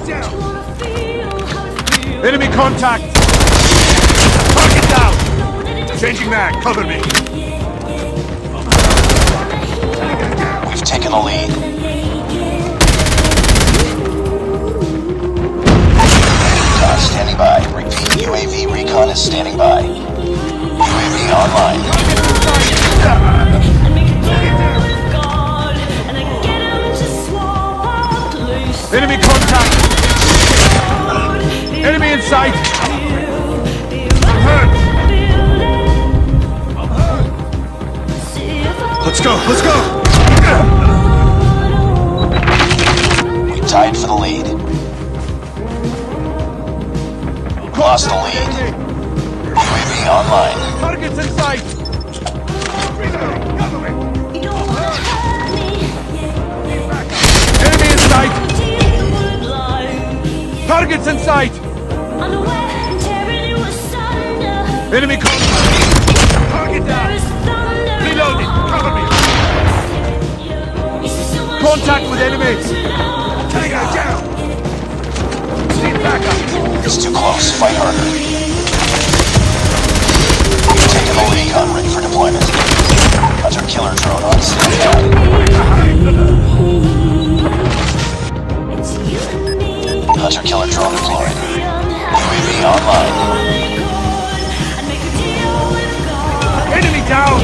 Enemy contact! Target down! Changing mag, cover me! We've taken the lead. Recon standing by. Repeat, UAV recon is standing by. UAV online. Enemy contact! Enemy in sight! I'm hurt! Let's go, let's go! We tied for the lead. Lost the lead. UAV online. Targets in sight! Enemy in sight! Targets in sight! Enemy contact! Target down! Reloading! Cover me! Contact with enemy! Tango down! Need backup! It's too close. Fight harder. Taking the lead. Gun ready for deployment. Hunter killer drone on standby. Hunter killer drone deployed. UAV online. Enemy down!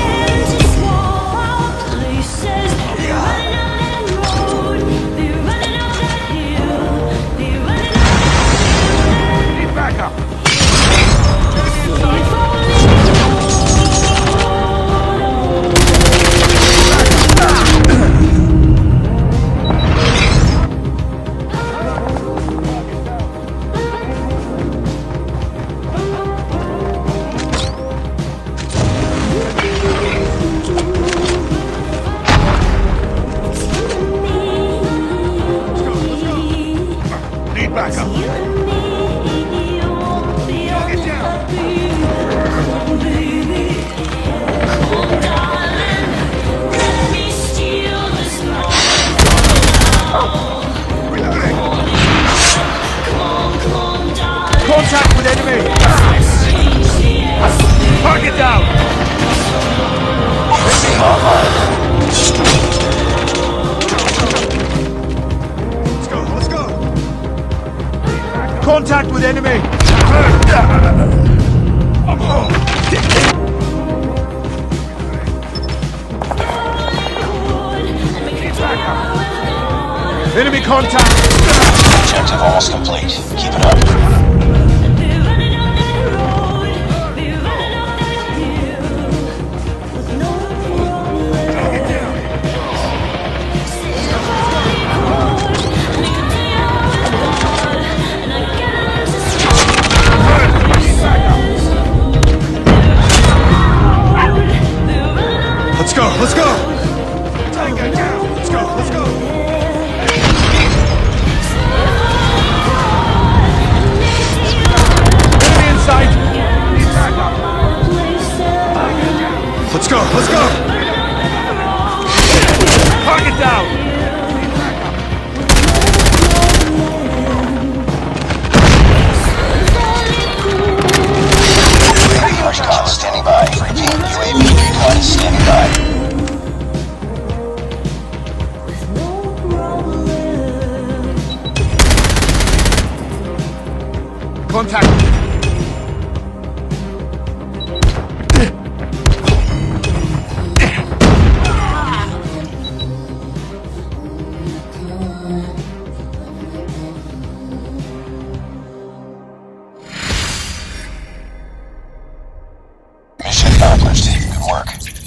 Need backup! Backup. Contact with enemy. Target down. Enemy online. Contact with enemy! Enemy contact! Objective almost complete. Keep it up. Let's go, let's go! Tango down! Let's go, let's go! Enemy in sight! Let's go, let's go! Target down! UAV recon standing by. Repeat, UAV recon is standing by. Contact! Mission accomplished. Good work.